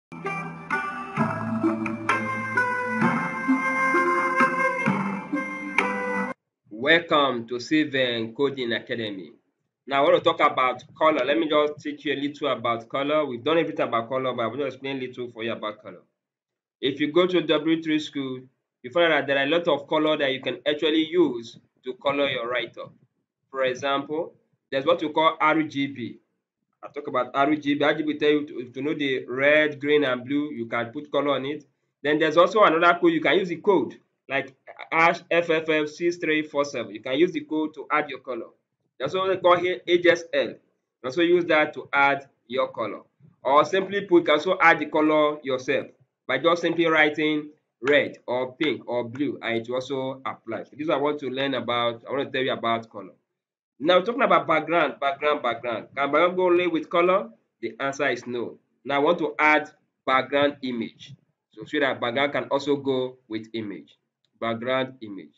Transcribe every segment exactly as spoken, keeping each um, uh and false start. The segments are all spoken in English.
Welcome to Ceiven Coding Academy. Now I want to talk about color. Let me just teach you a little about color. We've done everything about color, but I want to explain a little for you about color. If you go to W three school, you find out that there are a lot of color that you can actually use to color your write-up. For example, there's what we call R G B. I talk about R G B. R G B tell you to, to know the red, green, and blue. You can put color on it. Then there's also another code. You can use the code like hash F F F six three four seven. You can use the code to add your color. There's what they call here H S L. You can also use that to add your color. Or simply put, you can also add the color yourself by just simply writing red or pink or blue, and it will also apply. So this is what I want to learn about. I want to tell you about color. Now talking about background, background, background. Can background go only with color? The answer is no. Now I want to add background image. So so that background can also go with image. Background image.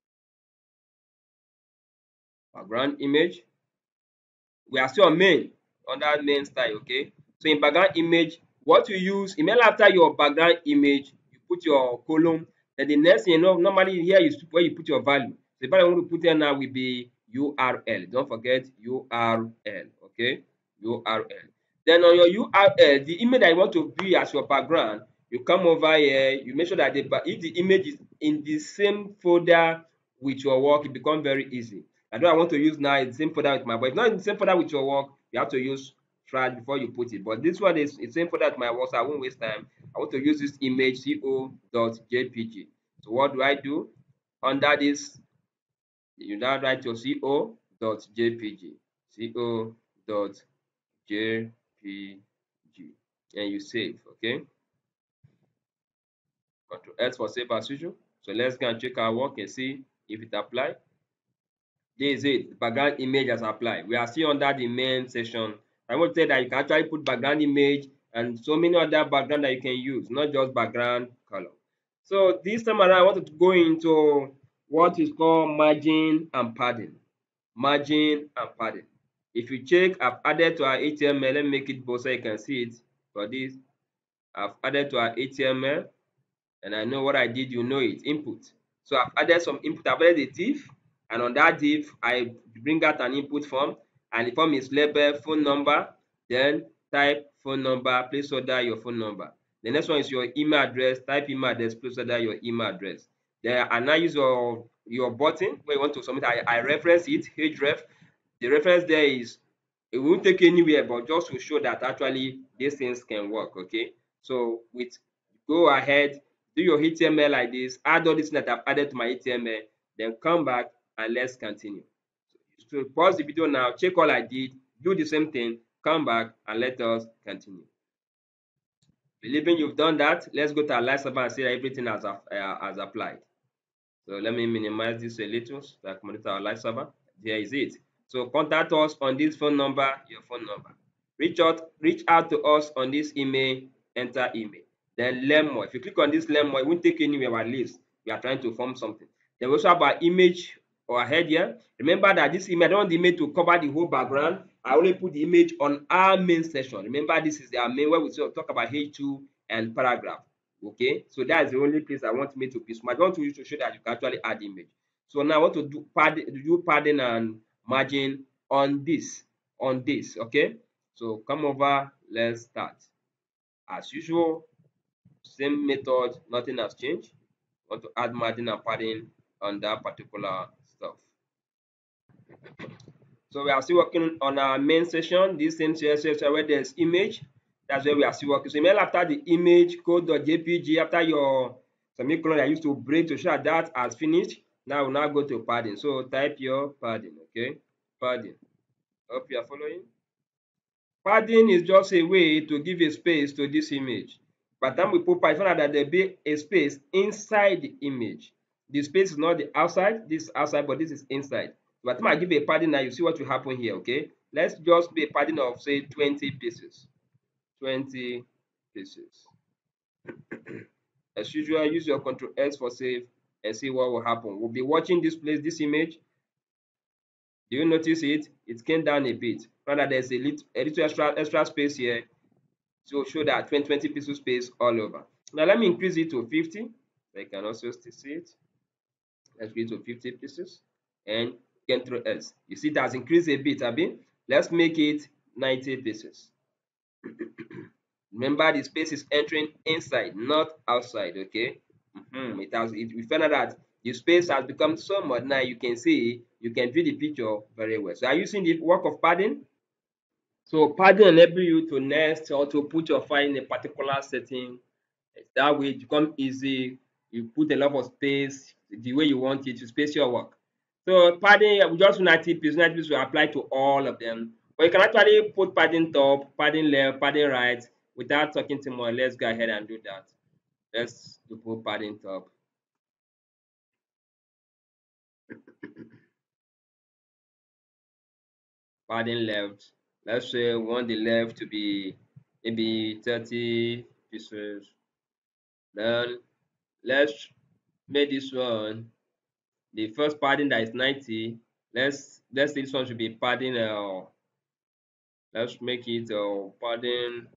Background image. We are still on main, under main style, okay? So in background image, what you use, immediately after your background image, you put your column. Then the next thing you know, normally here is where you put your value. So the value I want to put here now will be U R L. Don't forget U R L, okay? U R L. Then on your U R L, the image that you want to be as your background, you come over here, you make sure that the, if the image is in the same folder with your work, it becomes very easy. And what I want to use now is the same folder with my work. If not in the same folder with your work, you have to use trash before you put it. But this one is the same folder with my work, so I won't waste time. I want to use this image co dot J P G. So what do I do? Under this, you now write your co dot J P G. co dot J P G. And you save, okay? Control S for save as usual. So let's go and check our work and see if it applies. This is it. The background image has applied. We are still under the main section. I want to say that you can actually put background image and so many other background that you can use, not just background color. So this time around, I want to go into what is called margin and padding. Margin and padding. If you check, I've added to our H T M L. Let me make it bold so you can see it. For this, I've added to our H T M L, and I know what I did. You know it. Input. So I've added some input. I've added a div. And on that div, I bring out an input form, and the form is labeled phone number, then type phone number, placeholder your phone number. The next one is your email address, type email address, placeholder your email address. Then I now use your, your button where you want to submit. I, I reference it, href. The reference there is, it won't take anywhere, but just to show that actually these things can work, okay? So with go ahead, do your H T M L like this, add all this that I've added to my H T M L, then come back and let's continue. So pause the video now, check all I did, do the same thing, come back and let us continue. Believing you've done that, let's go to our live server and see that everything has, uh, has applied. So let me minimize this a little so that I can monitor our live server. There is it. So contact us on this phone number, your phone number. Reach out, reach out to us on this email, enter email. Then learn more. If you click on this learn more, it won't take anywhere at least. We are trying to form something. Then we also have our image or head here. Remember that this image, I don't want the image to cover the whole background. I only put the image on our main section. Remember, this is our main where we talk about H two and paragraph. Okay, so that's the only place I want me to be smart. I want you to show that you can actually add image. So now I want to do padding, do padding and margin on this, on this. Okay, so come over, let's start. As usual, same method, nothing has changed. I want to add margin and padding on that particular stuff. So we are still working on our main section, this same C S S where there's image. That's where we are still working. So email after the image code.jpg, after your semicolon I used to break to show that, that has finished. Now we'll now go to padding. So type your padding, okay? Padding. Hope you are following. Padding is just a way to give a space to this image. By the time we put padding, find out that there'll be a space inside the image. The space is not the outside, this is outside, but this is inside. By the time I give a padding now, you see what will happen here, okay? Let's just be a padding of say twenty pieces. twenty pieces. As usual, use your control S for save and see what will happen. We'll be watching this place, this image. Do you notice it? It came down a bit. Rather, there's a little, a little extra extra space here. So show that twenty, twenty pixel space all over. Now let me increase it to fifty. So you can also still see it. Let's go to fifty pieces and Control S. You see it has increased a bit, Abi. Let's make it ninety pieces. Remember, the space is entering inside, not outside. Okay. Mm-hmm. It has. It, we found out that the space has become so much now. You can see, you can view the picture very well. So, are you seeing the work of padding? So, padding enable you to nest or to put your file in a particular setting. That way, it becomes easy. You put a lot of space the way you want it to space your work. So, padding, we just ninety pieces. ninety pieces will apply to all of them. But you can actually put padding top, padding left, padding right. Without talking too much, let's go ahead and do that. Let's do put padding top. Padding left. Let's say we want the left to be maybe thirty pieces. Then let's make this one the first padding that is ninety. Let's let's say this one should be padding. Uh, let's make it uh, padding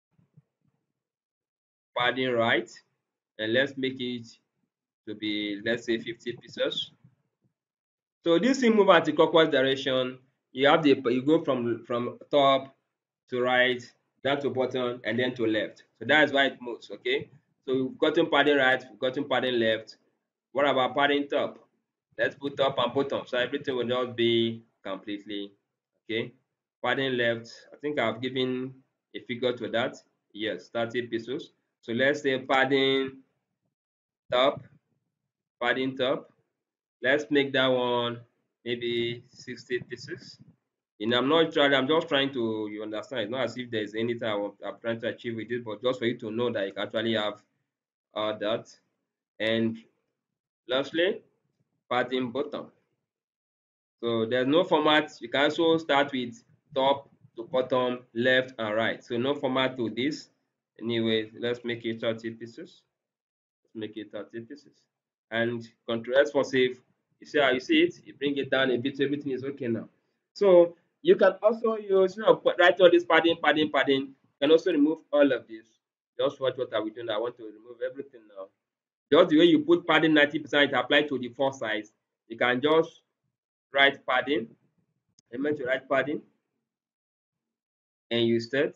padding right, and let's make it to be, let's say, fifty pieces. So this thing move anti-clockwise direction. You have the you go from from top to right, down to bottom, and then to left. So that's why it moves. Okay. So we've gotten padding right, we've gotten padding left. What about padding top? Let's put top and bottom. So everything will not be completely okay. Padding left. I think I've given a figure to that. Yes, thirty pixels. So let's say padding top, padding top. Let's make that one maybe sixty pieces. And I'm not trying, I'm just trying to, you understand, it's not as if there's anything I want, I'm trying to achieve with it, but just for you to know that you can actually have all that. And lastly, padding bottom. So there's no format. You can also start with top to bottom, left and right. So no format to this. Anyway, let's make it thirty pieces. Let's make it thirty pieces. And Control S for save. You see how you see it? You bring it down a bit, so everything is okay now. So you can also use, you know, write all this padding, padding, padding. You can also remove all of this. Just watch what are we doing. I want to remove everything now. Just the way you put padding ninety percent, it apply to the four sides. You can just write padding. I meant to write padding. And you start.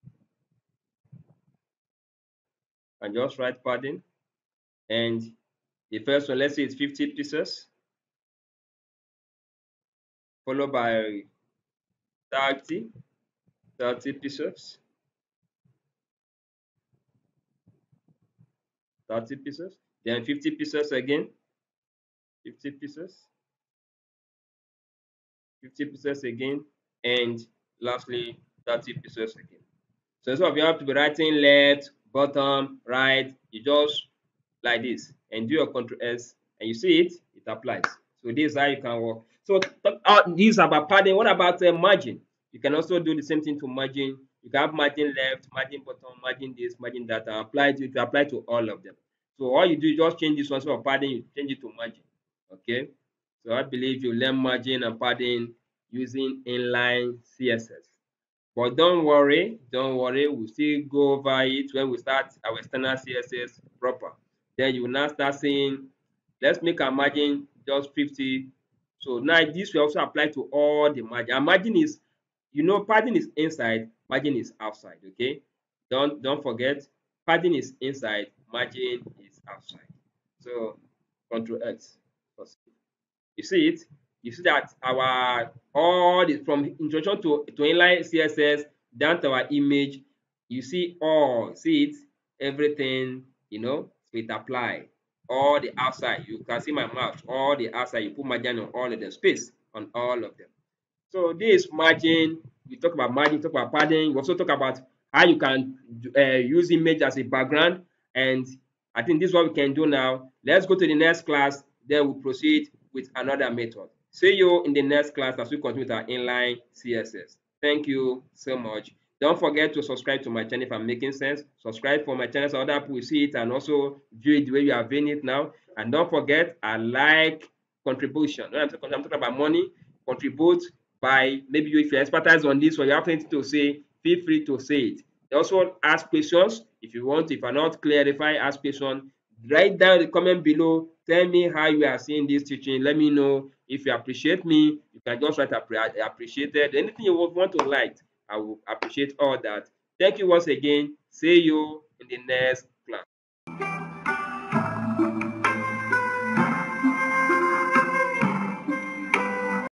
And just write padding. And the first one, let's say it's fifty pieces. Followed by thirty, thirty pieces, thirty pieces, then fifty pieces again, fifty pieces, fifty pieces again, and lastly thirty pieces again. So instead of you have to be writing left, bottom, right, you just like this and do your Control S and you see it, it applies. So this is how you can work. So uh, these are about padding. What about uh, margin? You can also do the same thing to margin. You can have margin left, margin bottom, margin this, margin that, and apply to it apply to all of them. So all you do is just change this one. So for padding, you change it to margin. Okay. So I believe you learn margin and padding using inline C S S. But don't worry, don't worry, we'll still go over it when we start our external C S S proper. Then you will now start saying, let's make our margin just fifty. So now this will also apply to all the margin. Our margin is, you know, padding is inside, margin is outside. Okay. Don't don't forget, padding is inside, margin is outside. So Control X. You see it? You see that our all the from introduction to, to inline C S S down to our image, you see all, see it, everything, you know, so it apply. All the outside, you can see my mouse, all the outside, you put margin on all of the space on all of them. So this margin, we talk about margin, talk about padding, we also talk about how you can uh, use image as a background. And I think this is what we can do now. Let's go to the next class, then we'll proceed with another method. See you in the next class as we continue with our inline C S S. Thank you so much. Don't forget to subscribe to my channel if I'm making sense. Subscribe for my channel so other people will see it and also view it the way you are viewing it now. And don't forget, I like contribution. When I'm talking, I'm talking about money, contribute by maybe you, if you expertise on this or you have anything to say, feel free to say it. Also ask questions. If you want, if you're not clarify, ask question. Write down the comment below. Tell me how you are seeing this teaching. Let me know. If you appreciate me, you can just write appre- appreciated. Anything you want to like, I will appreciate all that. Thank you once again. See you in the next